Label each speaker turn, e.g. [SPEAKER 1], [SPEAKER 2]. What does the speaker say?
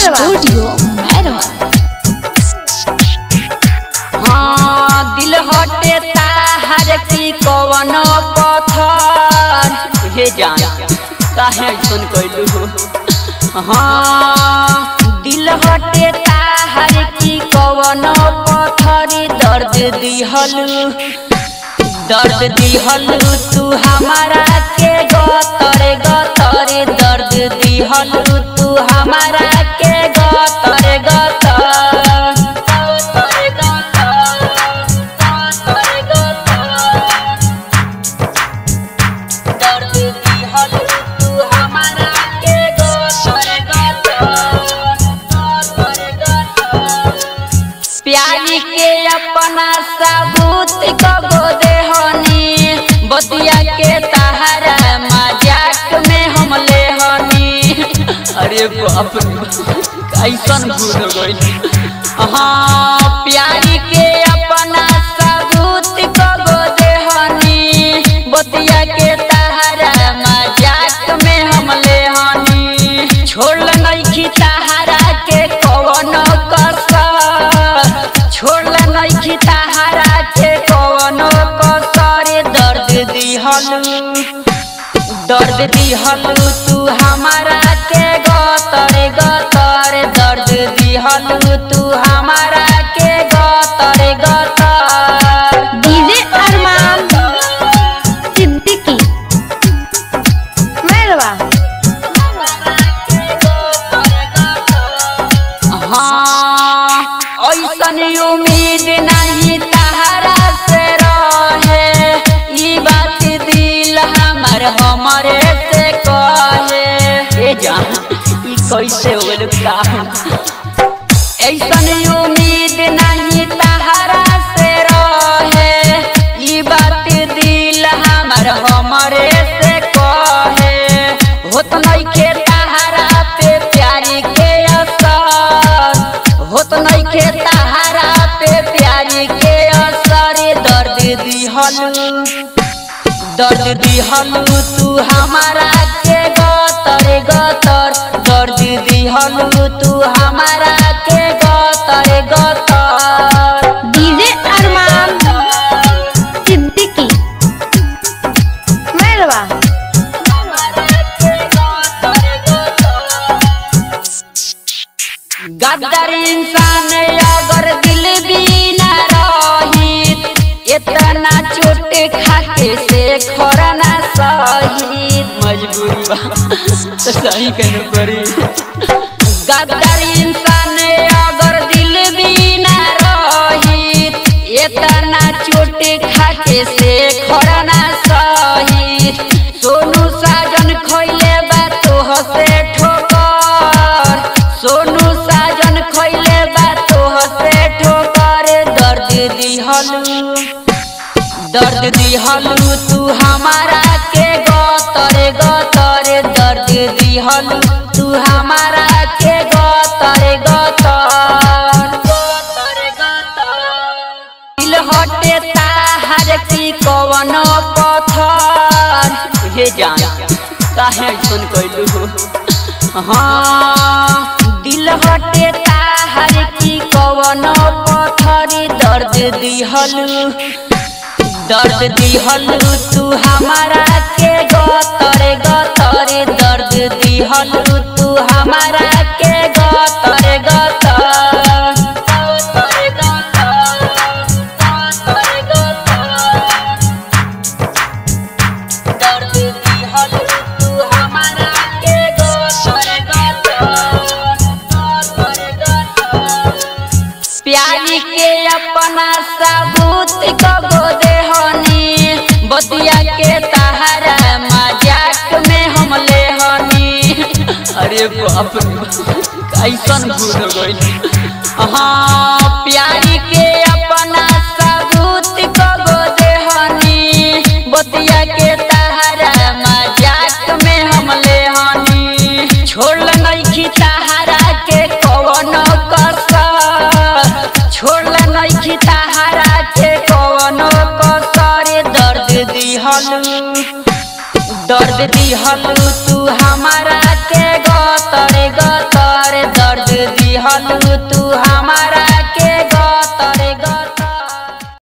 [SPEAKER 1] Studio Mairwa.
[SPEAKER 2] हाँ दिल हटे ताहर की कवन पत्थर हे जान काहे सुन कइलू। हाँ दिल हटे ताहर की कवन पत्थर दर्द दिहलू तू हमारा के गतर गतर दर्द दिहलू तू हमारा के गतर गतर दर्द दिहलू तू हमारा के गतर गतर प्यारी के अपना सबूत कबो देहनी बतिया के तहरा मजाक में हम लेहनी। अरे बाप रे कैसन भूल गइल। हाँ प्यारी के अपना सबूत कबो देहनी बतिया के तहरा मजाक में हम लेहनी। छोड़ नइखी तहरा के कवन कसर छोड़ नइखी तहरा के कवन कसर दर्द दिहलू तू हमारा के गतर गतर दर्द दिहलू तू हमारा के गतर गतर।
[SPEAKER 1] डीजे अरमान सिद्दीकी मैरवा।
[SPEAKER 2] हाँ ऐसन उम्मीद नहीं तहरा से रहे ई बात दिल हमरे से कहे ए जान ई कैसे होल का ऐसन उम्मीद नहीं तहरा से रहे ई बात दिल हमरे से कहे होत नइखे तहरा पे प्यारी के असर होत नइखे तहरा पे प्यारी के असर दर्द दिहलू तू हमारा के गतर गतर दर्द दिहलू तू हमारा के गतर गतर।
[SPEAKER 1] डीजे अरमान सिद्दीकी मैरवा।
[SPEAKER 2] गद्दार इंसान अगर दिल भी न रही इतना चोट खाके से खरना सही मजबूरी बा तो सही कहने पड़ी। गद्दार इंसान अगर दिल भी न रही इतना चोट खाके से खरना सही। सोनू साजन खइले बा तोह से ठोकर सोनू साजन खइले बा तोह से ठोकर दर्द दिहलू तू हमारा के गतर गतर दर्द दिहलू तू हमारा के गतर गतर दिल हटे ताहर की कवन पत्थर हे जान काहे सुन कइलू। हाँ दिल हटे ताहर की कवन पत्थर दर्द दिहलू तू हमारा के गतर गतर दर्द दिहलू तू हमारा के गतर गतर। दर्द दिहलू तू हमारा के गतर गतर प्यारी के अपना सबूत कबो देहनी बतिया के तहरा मजाक में हम लेहनी। अरे बाप रे कैसन भूल गइल। हाँ प्यारी के अपना सबूत कबो देहनी बतिया के तहरा मजाक में हम लेहनी। छोड़ नइखी तहरा के कवन कसर छोड़ नइखी तहरा के कवन कसर दर्द दिहलू तू हमारा के गतर गतर दर्द रहलू तू